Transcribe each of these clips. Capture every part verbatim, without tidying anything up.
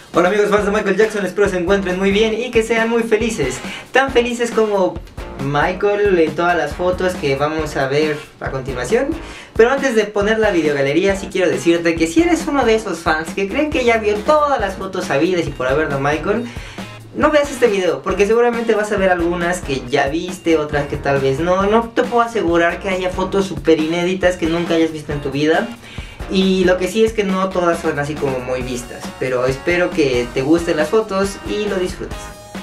Hola amigos fans de Michael Jackson, espero se encuentren muy bien y que sean muy felices. Tan felices como Michael en todas las fotos que vamos a ver a continuación. Pero antes de poner la videogalería, sí quiero decirte que si eres uno de esos fans que creen que ya vio todas las fotos sabidas y por haber de Michael, no veas este video, porque seguramente vas a ver algunas que ya viste, otras que tal vez no. No te puedo asegurar que haya fotos super inéditas que nunca hayas visto en tu vida. Y lo que sí es que no todas son así como muy vistas, pero espero que te gusten las fotos y lo disfrutes.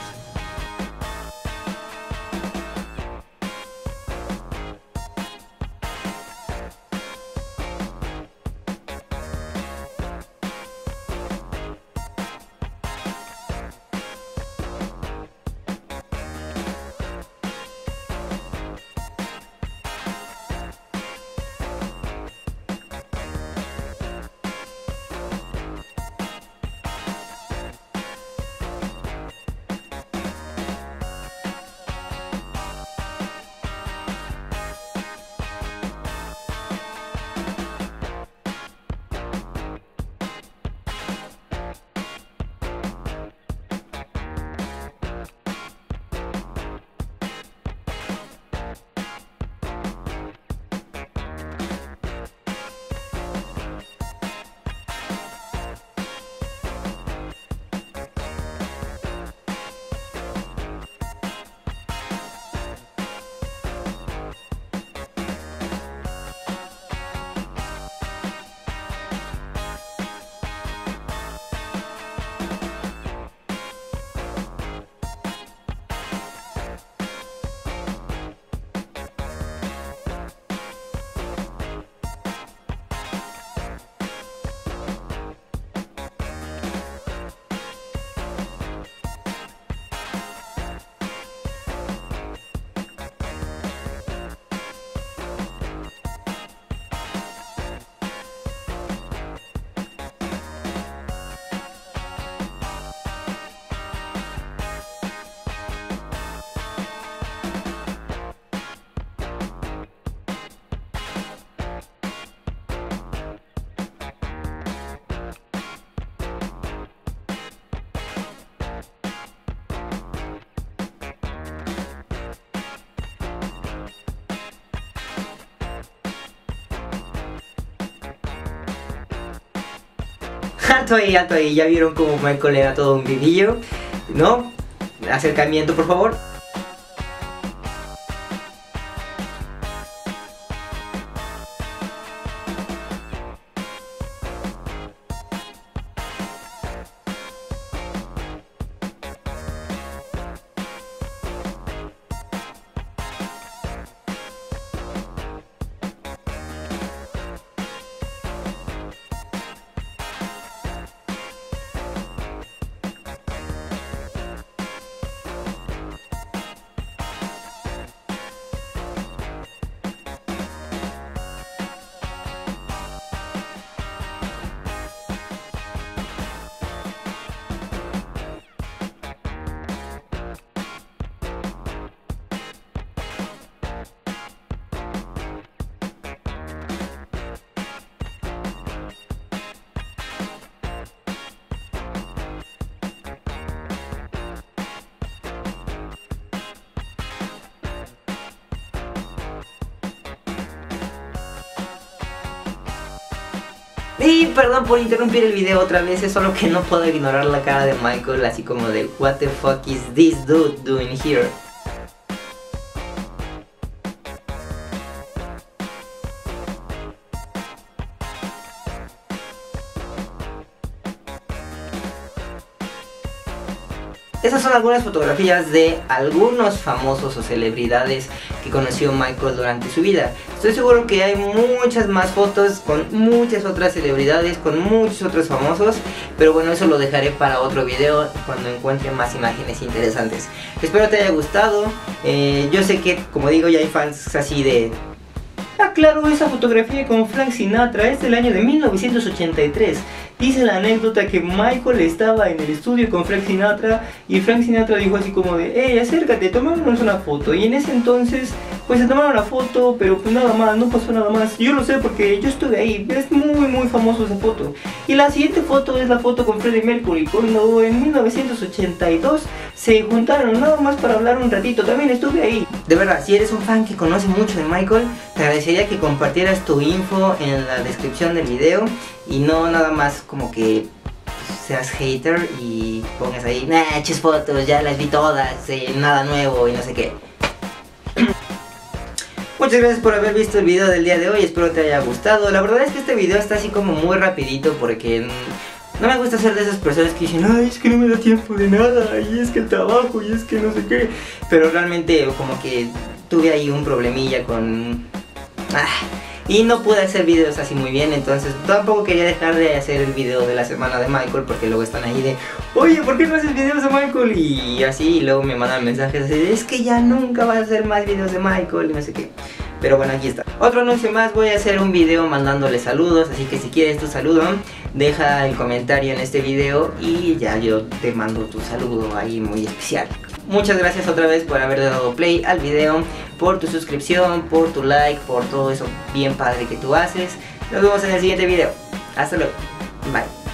Alto ahí, alto ahí, ya vieron como Michael le da todo un vidillo, ¿no? Acercamiento, por favor. Y perdón por interrumpir el video otra vez, es solo que no puedo ignorar la cara de Michael, así como de what the fuck is this dude doing here. Esas son algunas fotografías de algunos famosos o celebridades que conoció Michael durante su vida. Estoy seguro que hay muchas más fotos con muchas otras celebridades, con muchos otros famosos, pero bueno, eso lo dejaré para otro video cuando encuentre más imágenes interesantes. Espero te haya gustado. Eh, yo sé que, como digo, ya hay fans así de... Ah, claro, esa fotografía con Frank Sinatra es del año de mil novecientos ochenta y tres. Dice la anécdota que Michael estaba en el estudio con Frank Sinatra y Frank Sinatra dijo así como de: hey, acércate, tomémonos una foto. Y en ese entonces pues se tomaron la foto, pero pues nada más, no pasó nada más. Yo lo sé porque yo estuve ahí, es muy muy famoso esa foto. Y la siguiente foto es la foto con Freddie Mercury, cuando en mil novecientos ochenta y dos se juntaron nada más para hablar un ratito, también estuve ahí. De verdad, si eres un fan que conoce mucho de Michael, te agradecería que compartieras tu info en la descripción del video y no nada más como que seas hater y pongas ahí, nah, ches fotos, ya las vi todas, eh, nada nuevo y no sé qué. Muchas gracias por haber visto el video del día de hoy, espero te haya gustado. La verdad es que este video está así como muy rapidito porque no me gusta ser de esas personas que dicen, ay, es que no me da tiempo de nada, y es que el trabajo, y es que no sé qué. Pero realmente como que tuve ahí un problemilla con... Ah, y no pude hacer videos así muy bien, entonces tampoco quería dejar de hacer el video de la semana de Michael, porque luego están ahí de, oye, ¿por qué no haces videos de Michael? Y así, y luego me mandan mensajes así de, es que ya nunca vas a hacer más videos de Michael y no sé qué. Pero bueno, aquí está. Otro anuncio más, voy a hacer un video mandándole saludos, así que si quieres tu saludo, deja el comentario en este video y ya yo te mando tu saludo ahí muy especial. Muchas gracias otra vez por haber dado play al video, por tu suscripción, por tu like, por todo eso bien padre que tú haces. Nos vemos en el siguiente video. Hasta luego. Bye.